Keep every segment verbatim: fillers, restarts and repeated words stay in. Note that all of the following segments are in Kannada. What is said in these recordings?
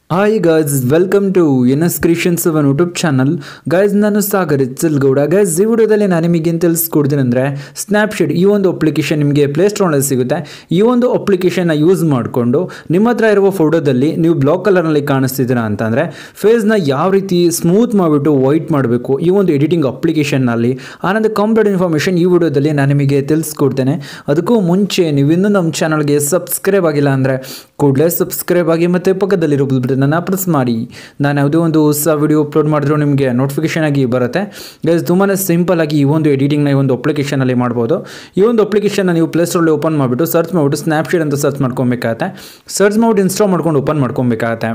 Hi guys, welcome to N S creations ಅವನ್ ಯೂಟ್ಯೂಬ್ ಚಾನಲ್. ಗಾಯ್ಸ್, ನಾನು ಸಾಗರ್ ಇಚ್ಚಲ್ಗೌಡ. ಗಾಯ್ಸ್, ಈ ವಿಡಿಯೋದಲ್ಲಿ ನಾನು ನಿಮಗೆ ಏನು ತಿಳಿಸ್ಕೊಡ್ತೀನಿ ಅಂದರೆ, ಸ್ನ್ಯಾಪ್ಶೀಟ್ ಈ ಒಂದು ಅಪ್ಲಿಕೇಶನ್ ನಿಮಗೆ ಪ್ಲೇಸ್ಟೋರ್ನಲ್ಲಿ ಸಿಗುತ್ತೆ. ಈ ಒಂದು ಅಪ್ಲಿಕೇಶನ್ನ ಯೂಸ್ ಮಾಡಿಕೊಂಡು ನಿಮ್ಮ ಹತ್ರ ಇರುವ ಫೋಟೋದಲ್ಲಿ ನೀವು ಬ್ಲಾಕ್ ಕಲರ್ನಲ್ಲಿ ಕಾಣಿಸ್ತಿದ್ದೀರಾ ಅಂತಂದರೆ ಫೇಸ್ನ ಯಾವ ರೀತಿ ಸ್ಮೂತ್ ಮಾಡಿಬಿಟ್ಟು ವೈಟ್ ಮಾಡಬೇಕು ಈ ಒಂದು ಎಡಿಟಿಂಗ್ ಅಪ್ಲಿಕೇಶನ್ನಲ್ಲಿ ಆನಂದ ಕಂಪ್ಲೀಟ್ ಇನ್ಫಾರ್ಮೇಷನ್ ಈ ವಿಡಿಯೋದಲ್ಲಿ ನಾನು ನಿಮಗೆ ತಿಳಿಸ್ಕೊಡ್ತೇನೆ. ಅದಕ್ಕೂ ಮುಂಚೆ ನೀವು ಇನ್ನೂ ನಮ್ಮ ಚಾನಲ್ಗೆ ಸಬ್ಸ್ಕ್ರೈಬ್ ಆಗಿಲ್ಲ ಅಂದರೆ ಕೂಡಲೇ ಸಬ್ಸ್ಕ್ರೈಬ್ ಆಗಿ ಮತ್ತು ಪಕ್ಕದಲ್ಲಿರೋ ನನ್ನ ಪ್ರೆಸ್ ಮಾಡಿ. ನಾನು ಯಾವುದೇ ಒಂದು ಹೊಸ ವಿಡಿಯೋ ಅಪ್ಲೋಡ್ ಮಾಡಿದ್ರು ನಿಮಗೆ ನೋಟಿಫಿಕೇಶನ್ ಆಗಿ ಬರುತ್ತೆ. ಗೈಸ್, ತುಂಬಾ ಸಿಂಪಲ್ ಆಗಿ ಈ ಒಂದು ಎಡಿಟಿಂಗ್ನ ಈ ಒಂದು ಅಪ್ಲಿಕೇಶನಲ್ಲಿ ಮಾಡ್ಬೋದು. ಈ ಒಂದು ಅಪ್ಲಿಕೇಶನ್ನ ನೀವು ಪ್ಲೇಸ್ಟೋರಲ್ಲಿ ಓಪನ್ ಮಾಡಿಬಿಟ್ಟು ಸರ್ಚ್ ಮಾಡಿಬಿಟ್ಟು ಸ್ನ್ಯಾಪ್ಶೀಟ್ ಅಂತ ಸರ್ಚ್ ಮಾಡ್ಕೊಬೇಕಾಗತ್ತೆ. ಸರ್ಚ್ ಮಾಡಿಬಿಟ್ಟು ಇನ್ಸ್ಟಾಲ್ ಮಾಡ್ಕೊಂಡು ಓಪನ್ ಮಾಡ್ಕೊಬೇಕಾಗತ್ತೆ.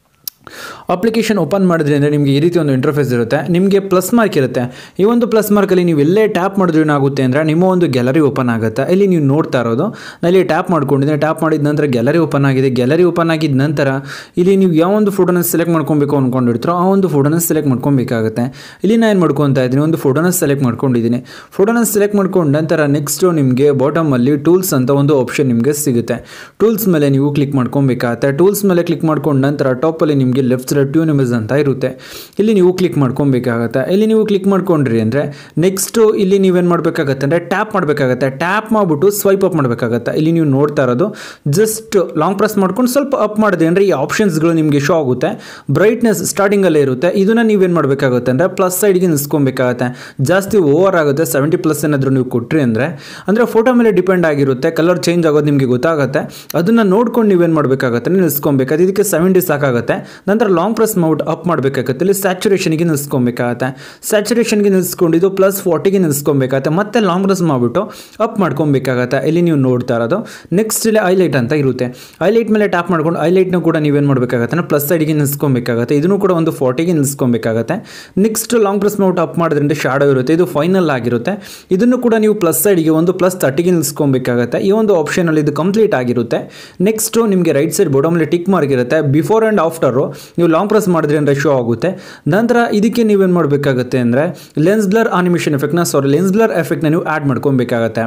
ಅಪ್ಲಿಕೇಶನ್ ಓಪನ್ ಮಾಡಿದ್ರಿ ಅಂದರೆ ನಿಮಗೆ ಈ ರೀತಿ ಒಂದು ಇಂಟರ್ಫೇಸ್ ಇರುತ್ತೆ. ನಿಮಗೆ ಪ್ಲಸ್ ಮಾರ್ಕ್ ಇರುತ್ತೆ. ಈ ಒಂದು ಪ್ಲಸ್ ಮಾರ್ಕಲ್ಲಿ ನೀವು ಎಲ್ಲೇ ಟ್ಯಾಪ್ ಮಾಡಿದ್ರೆ ಏನಾಗುತ್ತೆ ಅಂದರೆ ನಿಮ್ಮ ಒಂದು ಗ್ಯಾಲರಿ ಓಪನ್ ಆಗುತ್ತೆ. ಇಲ್ಲಿ ನೀವು ನೋಡ್ತಾ ಇರೋದು ನಾನು ಇಲ್ಲಿ ಟ್ಯಾಪ್ ಮಾಡ್ಕೊಂಡಿದ್ದೀನಿ. ಟ್ಯಾಪ್ ಮಾಡಿದ ನಂತರ ಗ್ಯಾಲರಿ ಓಪನ್ ಆಗಿದೆ. ಗ್ಯಾಲರಿ ಓಪನ್ ಆಗಿದ ನಂತರ ಇಲ್ಲಿ ನೀವು ಯಾವ ಒಂದು ಫೋಟೋನ ಸೆಲೆಕ್ಟ್ ಮಾಡ್ಕೊಬೇಕು ಅಂದ್ಕೊಂಡಿರ್ತೀರೋ ಆ ಒಂದು ಫೋಟೋನ ಸೆಲೆಕ್ಟ್ ಮಾಡ್ಕೊಬೇಕಾಗುತ್ತೆ. ಇಲ್ಲಿ ನಾನು ಏನು ಮಾಡ್ಕೊತಾ ಇದ್ದೀನಿ, ಒಂದು ಫೋಟೋನ ಸೆಲೆಕ್ಟ್ ಮಾಡ್ಕೊಂಡಿದ್ದೀನಿ. ಫೋಟೋನ ಸೆಲೆಕ್ಟ್ ಮಾಡ್ಕೊಂಡ ನಂತರ ನೆಕ್ಸ್ಟು ನಿಮಗೆ ಬಾಟಮಲ್ಲಿ ಟೂಲ್ಸ್ ಅಂತ ಒಂದು ಆಪ್ಷನ್ ನಿಮಗೆ ಸಿಗುತ್ತೆ. ಟೂಲ್ಸ್ ಮೇಲೆ ನೀವು ಕ್ಲಿಕ್ ಮಾಡ್ಕೊಬೇಕಾಗತ್ತೆ. ಟೂಲ್ಸ್ ಮೇಲೆ ಕ್ಲಿಕ್ ಮಾಡ್ಕೊಂಡ ನಂತರ ಟಾಪಲ್ಲಿ ನಿಮಗೆ ಲೆಫ್ಟ್ ಸೈಡ್ ಟ್ಯೂನ್ ಇಮೇಜ್ ಅಂತ ಇರುತ್ತೆ. ಇಲ್ಲಿ ನೀವು ಕ್ಲಿಕ್ ಮಾಡ್ಕೊಬೇಕಾಗತ್ತೆ. ಇಲ್ಲಿ ನೀವು ಕ್ಲಿಕ್ ಮಾಡ್ಕೊಂಡ್ರಿ ಅಂದರೆ ನೆಕ್ಸ್ಟು ಇಲ್ಲಿ ನೀವೇನು ಮಾಡಬೇಕಾಗತ್ತೆ ಅಂದರೆ ಟ್ಯಾಪ್ ಮಾಡಬೇಕಾಗತ್ತೆ. ಟ್ಯಾಪ್ ಮಾಡಿಬಿಟ್ಟು ಸ್ವೈಪ್ ಅಪ್ ಮಾಡಬೇಕಾಗತ್ತೆ. ಇಲ್ಲಿ ನೀವು ನೋಡ್ತಾ ಇರೋದು ಜಸ್ಟ್ ಲಾಂಗ್ ಪ್ರೆಸ್ ಮಾಡ್ಕೊಂಡು ಸ್ವಲ್ಪ ಅಪ್ ಮಾಡಿದೆ ಅಂದರೆ ಈ ಆಪ್ಷನ್ಸ್ಗಳು ನಿಮಗೆ ಶೋ ಆಗುತ್ತೆ. ಬ್ರೈಟ್ನೆಸ್ ಸ್ಟಾರ್ಟಿಂಗಲ್ಲೇ ಇರುತ್ತೆ. ಇದನ್ನು ನೀವೇನು ಮಾಡಬೇಕಾಗುತ್ತೆ ಅಂದರೆ ಪ್ಲಸ್ ಸೈಡ್ಗೆ ನಿಲ್ಸ್ಕೊಬೇಕಾಗತ್ತೆ. ಜಾಸ್ತಿ ಓವರ್ ಆಗುತ್ತೆ. ಸೆವೆಂಟಿ ಪ್ಲಸ್ ಏನಾದರೂ ನೀವು ಕೊಟ್ಟರಿ ಅಂದರೆ ಅಂದರೆ ಫೋಟೋ ಮೇಲೆ ಡಿಪೆಂಡ್ ಆಗಿರುತ್ತೆ. ಕಲರ್ ಚೇಂಜ್ ಆಗೋದು ನಿಮಗೆ ಗೊತ್ತಾಗುತ್ತೆ. ಅದನ್ನು ನೋಡ್ಕೊಂಡು ನೀವೇನು ಮಾಡಬೇಕಾಗತ್ತೆ ನಿಲ್ಸ್ಕೊಬೇಕಾಗುತ್ತೆ. ಇದಕ್ಕೆ ಸೆವೆಂಟಿ ಸಾಕಾಗುತ್ತೆ. ನಂತರ ಲಾಂಗ್ ಪ್ರೆಸ್ ಮಾಡ್ಬಿಟ್ಟು ಅಪ್ ಮಾಡಬೇಕಾಗುತ್ತೆ. ಇಲ್ಲಿ ಸ್ಯಾಚುರೇಷನ್ಗೆ ನಿಲ್ಸ್ಕೊಬೇಕಾಗತ್ತೆ. ಸ್ಯಾಚುರೇಷನ್ಗೆ ನಿಲ್ಸ್ಕೊಂಡಿದ್ದು ಪ್ಲಸ್ ಫಾರ್ಟಿಗೆ ನಿಲ್ಸ್ಕೊಬೇಕಾಗತ್ತೆ. ಮತ್ತೆ ಲಾಂಗ್ ಪ್ರೆಸ್ ಮಾಡಿಬಿಟ್ಟು ಅಪ್ ಮಾಡ್ಕೊಬೇಕಾಗತ್ತೆ. ಇಲ್ಲಿ ನೀವು ನೋಡ್ತಾ ಇರೋದು ನೆಕ್ಸ್ಟ್ ಇಲ್ಲಿ ಹೈಲೈಟ್ ಅಂತ ಇರುತ್ತೆ. ಹೈಲೈಟ್ ಮೇಲೆ ಟ್ಯಾಪ್ ಮಾಡ್ಕೊಂಡು ಹೈಲೈಟ್ನ ಕೂಡ ನೀವೇನು ಮಾಡಬೇಕಾಗತ್ತೆ ಪ್ಲಸ್ ಸೈಡ್ಗೆ ನಿಲ್ಸ್ಕೊಬೇಕಾಗತ್ತೆ. ಇದನ್ನು ಕೂಡ ಒಂದು ಫಾರ್ಟಿಗೆ ನಿಲ್ಸ್ಕೊಬೇಕಾಗತ್ತೆ. ನೆಕ್ಸ್ಟ್ ಲಾಂಗ್ ಪ್ರೆಸ್ ಮಾಡ್ಬಿಟ್ಟು ಅಪ್ ಮಾಡಿದ್ರಿಂದ ಶಾಡೋ ಇರುತ್ತೆ. ಇದು ಫೈನಲ್ ಆಗಿರುತ್ತೆ. ಇದನ್ನು ಕೂಡ ನೀವು ಪ್ಲಸ್ ಸೈಡ್ಗೆ ಒಂದು ಪ್ಲಸ್ ತರ್ಟಿಗೆ ನಿಲ್ಸ್ಕೊಬೇಕಾಗತ್ತೆ. ಈ ಒಂದು ಆಪ್ಷನಲ್ಲಿ ಇದು ಕಂಪ್ಲೀಟ್ ಆಗಿರುತ್ತೆ. ನೆಕ್ಸ್ಟು ನಿಮಗೆ ರೈಟ್ ಸೈಡ್ ಬಾಟಮಲ್ಲಿ ಟಿಕ್ ಮಾರ್ಕ್ ಇರುತ್ತೆ. ಬಿಫೋರ್ ಆ್ಯಂಡ್ ಆಫ್ಟರು ನೀವು ಲಾಂಗ್ ಪ್ರೆಸ್ ಮಾಡಿದ್ರೆ ಅಂದರೆ ಶೋ ಆಗುತ್ತೆ. ನಂತರ ಇದಕ್ಕೆ ನೀವೇನು ಮಾಡಬೇಕಾಗತ್ತೆ ಅಂದರೆ ಲೆನ್ಸ್ ಬ್ಲರ್ ಆನಿಮೇಷನ್ ಎಫೆಕ್ಟ್ನ ಸಾರಿ ಲೆನ್ಸ್ ಬ್ಲರ್ ಎಫೆಕ್ಟ್ನ ನೀವು ಆ್ಯಡ್ ಮಾಡ್ಕೊಬೇಕಾಗತ್ತೆ.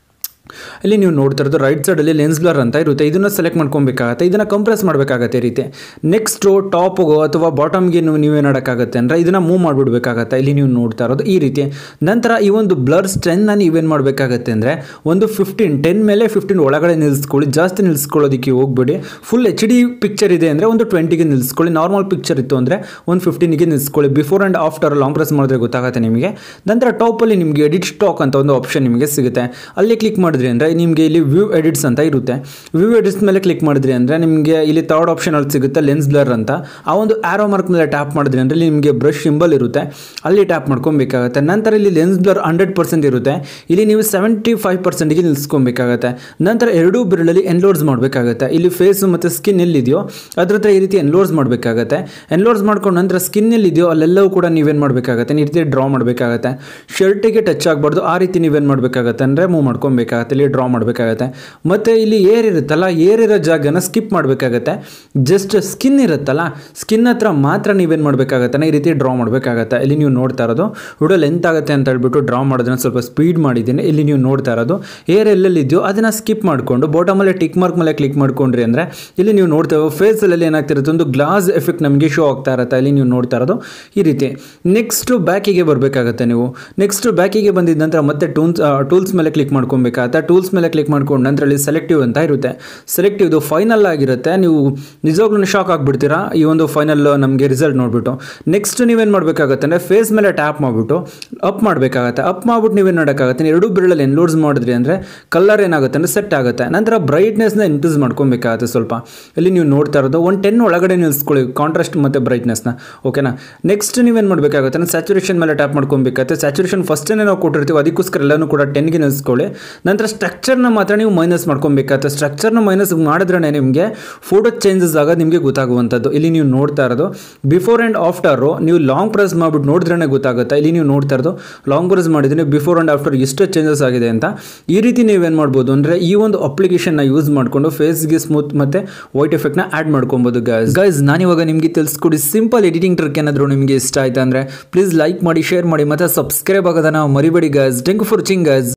ಇಲ್ಲಿ ನೀವು ನೋಡ್ತಾ ಇರೋದು ರೈಟ್ ಸೈಡಲ್ಲಿ ಲೆನ್ಸ್ ಬ್ಲರ್ ಅಂತ ಇರುತ್ತೆ. ಇದನ್ನು ಸೆಲೆಕ್ಟ್ ಮಾಡ್ಕೊಬೇಕಾಗತ್ತೆ. ಇದನ್ನು ಕಂಪ್ರೆಸ್ ಮಾಡಬೇಕಾಗತ್ತೆ ಈ ರೀತಿ. ನೆಕ್ಸ್ಟು ಟಾಪ್ಗೋ ಅಥವಾ ಬಾಟಮ್ಗೆ ನೀವು ನೀವೇನು ಮಾಡೋಕ್ಕಾಗತ್ತೆ ಅಂದರೆ ಇದನ್ನು ಮೂವ್ ಮಾಡಿಬಿಡ್ಬೇಕಾಗತ್ತೆ. ಇಲ್ಲಿ ನೀವು ನೋಡ್ತಾ ಇರೋದು ಈ ರೀತಿ. ನಂತರ ಈ ಒಂದು ಬ್ಲರ್ ಸ್ಟ್ರೆಂತ್ನ ನೀವೇನು ಮಾಡಬೇಕಾಗತ್ತೆ ಅಂದರೆ ಒಂದು ಫಿಫ್ಟೀನ್ ಟೆನ್ ಮೇಲೆ ಫಿಫ್ಟೀನ್ ಒಳಗಡೆ ನಿಲ್ಲಿಸ್ಕೊಳ್ಳಿ. ಜಾಸ್ತಿ ನಿಲ್ಲಿಸ್ಕೊಳ್ಳೋದಕ್ಕೆ ಹೋಗ್ಬೇಡಿ. ಫುಲ್ ಎಚ್ ಡಿ ಪಿಕ್ಚರ್ ಇದೆ ಅಂದರೆ ಒಂದು ಟ್ವೆಂಟಿಗೆ ನಿಲ್ಲಿಸ್ಕೊಳ್ಳಿ. ನಾರ್ಮಲ್ ಪಿಕ್ಚರ್ ಇತ್ತು ಅಂದರೆ ಒಂದು ಫಿಫ್ಟೀನಿಗೆ ನಿಲ್ಲಿಸ್ಕೊಳ್ಳಿ. Before and after long press ಮಾಡಿದ್ರೆ ಗೊತ್ತಾಗುತ್ತೆ ನಿಮಗೆ. ನಂತರ ಟಾಪಲ್ಲಿ ನಿಮಗೆ ಎಡಿಟ್ ಸ್ಟಾಕ್ ಅಂತ ಒಂದು ಆಪ್ಷನ್ ನಿಮಗೆ ಸಿಗುತ್ತೆ. ಅಲ್ಲಿ ಕ್ಲಿಕ್ ಮಾಡಿದ್ರೆ ಅಂದರೆ ನಿಮಗೆ ಇಲ್ಲಿ ವ್ಯೂ ಎಡಿಟ್ಸ್ ಅಂತ ಇರುತ್ತೆ. ವ್ಯೂ ಎಡಿಟ್ಸ್ ಮೇಲೆ ಕ್ಲಿಕ್ ಮಾಡಿದ್ರಿ ಅಂದರೆ ನಿಮಗೆ ಇಲ್ಲಿ ಥರ್ಡ್ ಆಪ್ಷನ್ ಅಲ್ಲಿ ಸಿಗುತ್ತೆ ಲೆನ್ಸ್ ಬ್ಲರ್ ಅಂತ. ಆ ಒಂದು ಆರೋ ಮಾರ್ಕ್ ಮೇಲೆ ಟ್ಯಾಪ್ ಮಾಡಿದ್ರಿ ಅಂದರೆ ನಿಮಗೆ ಬ್ರಷ್ ಸಿಂಬಲ್ ಇರುತ್ತೆ. ಅಲ್ಲಿ ಟ್ಯಾಪ್ ಮಾಡ್ಕೊಬೇಕಾಗತ್ತೆ. ನಂತರ ಇಲ್ಲಿ ಲೆನ್ಸ್ ಬ್ಲರ್ ಹಂಡ್ರೆಡ್ ಪರ್ಸೆಂಟ್ ಇರುತ್ತೆ. ಇಲ್ಲಿ ನೀವು ಸೆವೆಂಟಿ ಫೈವ್ ಪರ್ಸೆಂಟ್ಗೆ ನಿಲ್ಸ್ಕೊಬೇಕಾಗತ್ತೆ. ನಂತರ ಎರಡೂ ಬೆರಳಲ್ಲಿ ಎನ್ಲೋಡ್ಸ್ ಮಾಡಬೇಕಾಗತ್ತೆ. ಇಲ್ಲಿ ಫೇಸ್ ಮತ್ತು ಸ್ಕಿನ್ ಎಲ್ಲಿದೆಯೋ ಅದ್ರ ಹತ್ರ ಈ ರೀತಿ ಎನ್ಲೋಡ್ಸ್ ಮಾಡಬೇಕಾಗತ್ತೆ. ಎನ್ಲೋಡ್ಸ್ ಮಾಡ್ಕೊಂಡು ನಂತರ ಸ್ಕಿನ್ ಎಲ್ಲಿದೆಯೋ ಅಲ್ಲೆಲ್ಲವೂ ಕೂಡ ನೀವೇನು ಮಾಡಬೇಕಾಗತ್ತೆ ಈ ರೀತಿ ಡ್ರಾ ಮಾಡಬೇಕಾಗತ್ತೆ. ಶರ್ಟಿಗೆ ಟಚ್ ಆಗಬಾರ್ದು. ಆ ರೀತಿ ನೀವೇನು ಮಾಡಬೇಕಾಗತ್ತೆ ಅಂದರೆ ಮೂವ್ ಮಾಡ್ಕೊಬೇಕಾಗತ್ತೆ. ಇಲ್ಲಿ ಡ್ರಾ ಮಾಡಬೇಕಾಗತ್ತೆ. ಮತ್ತು ಇಲ್ಲಿ ಏರ್ ಇರುತ್ತಲ್ಲ, ಏರ್ ಇರೋ ಜಾಗನ ಸ್ಕಿಪ್ ಮಾಡಬೇಕಾಗತ್ತೆ. ಜಸ್ಟ್ ಸ್ಕಿನ್ ಇರುತ್ತಲ್ಲ, ಸ್ಕಿನ್ ಹತ್ರ ಮಾತ್ರ ನೀವೇನು ಮಾಡಬೇಕಾಗತ್ತೆ ಈ ರೀತಿ ಡ್ರಾ ಮಾಡಬೇಕಾಗತ್ತೆ. ಇಲ್ಲಿ ನೀವು ನೋಡ್ತಾ ಇರೋದು ವಿಡಿಯೋ ಲೆಂತ್ ಆಗುತ್ತೆ ಅಂತ ಹೇಳ್ಬಿಟ್ಟು ಡ್ರಾ ಮಾಡೋದನ್ನ ಸ್ವಲ್ಪ ಸ್ಪೀಡ್ ಮಾಡಿದ್ದೀನಿ. ಇಲ್ಲಿ ನೀವು ನೋಡ್ತಾ ಇರೋದು ಏರ್ ಎಲ್ಲೆಲ್ಲಿದೆಯೋ ಅದನ್ನು ಸ್ಕಿಪ್ ಮಾಡಿಕೊಂಡು ಬಾಟಮಲ್ಲಿ ಟಿಕ್ ಮಾರ್ಕ್ ಮೇಲೆ ಕ್ಲಿಕ್ ಮಾಡ್ಕೊಂಡ್ರಿ ಅಂದರೆ ಇಲ್ಲಿ ನೀವು ನೋಡ್ತಾ ಇರೋ ಫೇಸಲ್ಲಿ ಏನಾಗ್ತಿರುತ್ತೆ ಒಂದು ಗ್ಲಾಸ್ ಎಫೆಕ್ಟ್ ನಮಗೆ ಶೋ ಆಗ್ತಾ ಇರುತ್ತೆ. ಇಲ್ಲಿ ನೀವು ನೋಡ್ತಾ ಇರೋದು ಈ ರೀತಿ. ನೆಕ್ಸ್ಟು ಬ್ಯಾಕಿಗೆ ಬರಬೇಕಾಗತ್ತೆ ನೀವು. ನೆಕ್ಸ್ಟ್ ಬ್ಯಾಕಿಗೆ ಬಂದಿದ್ದ ನಂತರ ಮತ್ತೆ ಟೂಲ್ಸ್ ಟೂಲ್ಸ್ ಮೇಲೆ ಕ್ಲಿಕ್ ಮಾಡ್ಕೊಬೇಕಾಗತ್ತೆ. ಟೂಲ್ಸ್ ಮೇಲೆ ಕ್ಲಿಕ್ ಮಾಡ್ಕೊಂಡು ನಂತರ ಅಲ್ಲಿ ಸೆಲೆಕ್ಟಿವ್ ಅಂತ ಇರುತ್ತೆ. ಸೆಲೆಕ್ಟಿವ್ ಇದು ಫೈನಲ್ ಆಗಿರುತ್ತೆ. ನೀವು ನಿಜವಾಗ್ಲೂ ಶಾಕ್ ಆಗಿಬಿಡ್ತೀರಾ ಈ ಒಂದು ಫೈನಲ್ ನಮಗೆ ರಿಸಲ್ಟ್ ನೋಡಿಬಿಟ್ಟು. ನೆಕ್ಸ್ಟ್ ನೀವೇನು ಮಾಡಬೇಕಾಗತ್ತೆ ಅಂದರೆ ಫೇಸ್ ಮೇಲೆ ಟ್ಯಾಪ್ ಮಾಡಿಬಿಟ್ಟು ಅಪ್ ಮಾಡಬೇಕಾಗತ್ತೆ. ಅಪ್ ಮಾಡಿಬಿಟ್ಟು ನೀವೇನು ಮಾಡೋಕ್ಕಾಗತ್ತೆ ಎರಡು ಬೆರಳಲ್ಲಿ ಎನ್ಲೋಡ್ಸ್ ಮಾಡಿದ್ರಿ ಅಂದರೆ ಕಲರ್ ಏನಾಗುತ್ತೆ ಅಂದರೆ ಸೆಟ್ ಆಗುತ್ತೆ. ನಂತರ ಬ್ರೈಟ್ನೆಸ್ನ ಇನ್ಕ್ರೀಸ್ ಮಾಡ್ಕೊಬೇಕಾಗತ್ತೆ ಸ್ವಲ್ಪ. ಇಲ್ಲಿ ನೀವು ನೋಡ್ತಾ ಇರೋದು ಒಂದು ಟೆನ್ ಒಳಗಡೆ ನಿಲ್ಲಿಸ್ಕೊಳ್ಳಿ ಕಾಂಟ್ರಾಸ್ಟ್ ಮತ್ತು ಬ್ರೈಟ್ನೆಸ್ನ. ಓಕೆನಾ. ನೆಕ್ಸ್ಟ್ ನೀವೇನು ಮಾಡಬೇಕಾಗುತ್ತೆ ಅಂದರೆ ಸ್ಯಾಚುರೇಷನ್ ಮೇಲೆ ಟ್ಯಾಪ್ ಮಾಡ್ಕೊಬೇಕಾಗುತ್ತೆ. ಸ್ಯಾಚುರೇಷನ್ ಫಸ್ಟೇ ನಾವು ಕೊಟ್ಟಿರ್ತೀವಿ ಅದಕ್ಕೋಸ್ಕರ ಎಲ್ಲನೂ ಕೂಡ ಟೆನ್ಗೆ ನಿಲ್ಲಿಸ್ಕೊಳ್ಳಿ. ನಂತರ ಸ್ಟ್ರಕ್ಚರ್ನ ಮಾತ್ರ ನೀವು ಮೈನಸ್ ಮಾಡ್ಕೊಬೇಕಾಗುತ್ತೆ. ಸ್ಟ್ರಕ್ಚರ್ನ ಮೈನಸ್ ಮಾಡಿದ್ರೆ ನಿಮಗೆ ಫೋಟೋ ಚೇಂಜಸ್ ಆಗೋದು ನಿಮಗೆ ಗೊತ್ತಾಗುವಂಥದ್ದು. ಇಲ್ಲಿ ನೀವು ನೋಡ್ತಾ ಇರೋದು ಬಿಫೋರ್ ಆ್ಯಂಡ್ ಆಫ್ಟರು ನೀವು ಲಾಂಗ್ ಪ್ರೆಸ್ ಮಾಡಿಬಿಟ್ಟು ನೋಡಿದ್ರೇ ಗೊತ್ತಾಗುತ್ತೆ. ಇಲ್ಲಿ ನೀವು ನೋಡ್ತಾ ಇರೋದು ಲಾಂಗ್ ಪ್ರೆಸ್ ಮಾಡಿದ್ದೀನಿ ಬಿಫೋರ್ ಆ್ಯಂಡ್ ಆಫ್ಟರ್ ಎಷ್ಟು ಚೇಂಜಸ್ ಆಗಿದೆ ಅಂತ. ಈ ರೀತಿ ನೀವೇನು ಮಾಡ್ಬೋದು ಅಂದರೆ ಈ ಒಂದು ಅಪ್ಲಿಕೇಶನ್ನ ಯೂಸ್ ಮಾಡಿಕೊಂಡು ಫೇಸ್ಗೆ ಸ್ಮೂತ್ ಮತ್ತು ವೈಟ್ ಎಫೆಕ್ಟ್ನ ಆ್ಯಡ್ ಮಾಡ್ಕೊಬೋದು. ಗೈಸ್ ಗೈಸ್ ನಾನಿವಾಗ ನಿಮಗೆ ತಿಳಿಸ್ಕೊಡಿ ಸಿಂಪಲ್ ಎಡಿಟಿಂಗ್ ಟ್ರಿಕ್ ಏನಾದರೂ ನಿಮಗೆ ಇಷ್ಟ ಆಯ್ತು ಅಂದರೆ ಪ್ಲೀಸ್ ಲೈಕ್ ಮಾಡಿ, ಶೇರ್ ಮಾಡಿ ಮತ್ತು ಸಬ್ಸ್ಕ್ರೈಬ್ ಆಗೋದನ್ನು ಮರಿಬೇಡಿ guys. Thank you for watching guys.